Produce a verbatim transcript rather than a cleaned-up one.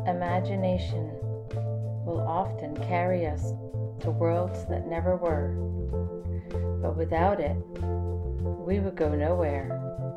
imagination will often carry us to worlds that never were, but without it, we would go nowhere.